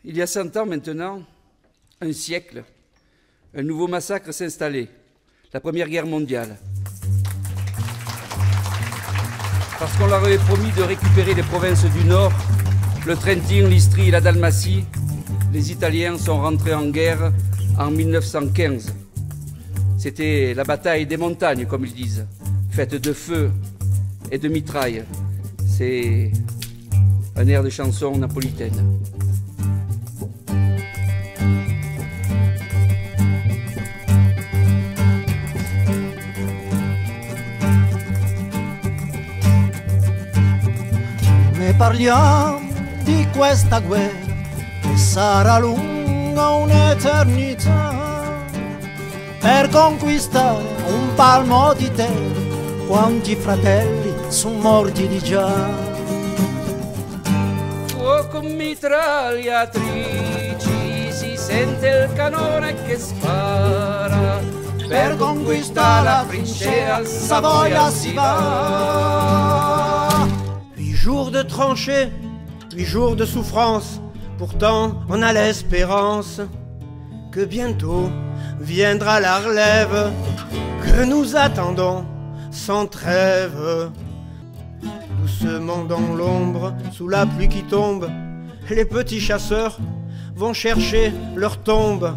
Il y a 100 ans maintenant, un siècle, un nouveau massacre s'installait, la Première Guerre mondiale. Parce qu'on leur avait promis de récupérer les provinces du Nord, le Trentin, l'Istrie et la Dalmatie, les Italiens sont rentrés en guerre en 1915. C'était la bataille des montagnes, comme ils disent, faite de feu et de mitraille. C'est un air de chanson napolitaine. Ne parliamo di questa guerra che sarà lunga un'eternità per conquistare un palmo di terra. Quanti fratelli sono morti di già. Fuoco mitragliatrici, si sente il cannone che spara. Per conquistare la trincea, Savoia si va. 8 jours de tranchées, 8 jours de souffrance. Pourtant on a l'espérance que bientôt viendra la relève que nous attendons sans trêve. Doucement dans l'ombre, sous la pluie qui tombe, les petits chasseurs vont chercher leur tombe.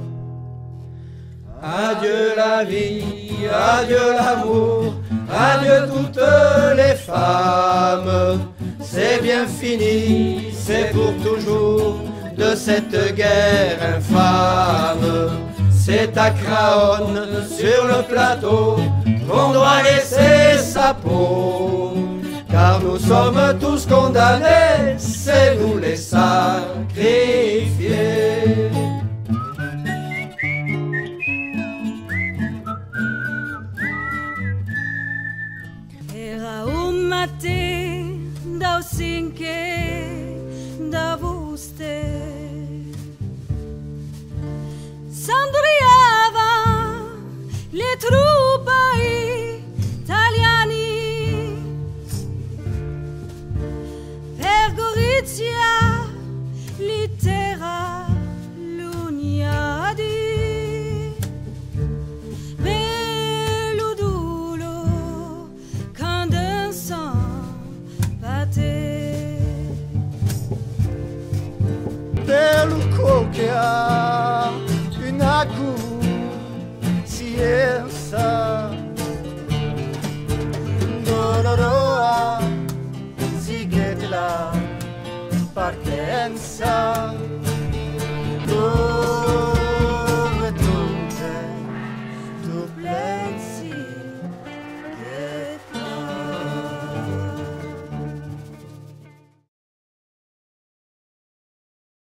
Adieu la vie, adieu l'amour, adieu toutes les femmes. C'est bien fini, c'est pour toujours de cette guerre infâme. C'est à Craonne, sur le plateau, qu'on doit laisser sa peau. Car nous sommes tous condamnés, c'est nous les sacrifiés. Era mate da Helsinki da Vuste. S'andriava le truppe italiani per Gorizia, Litera, Luniadi. Belludulo, quand un sang battait. Pelo coquea, una ciência. Dolorosa, sigue la partenza.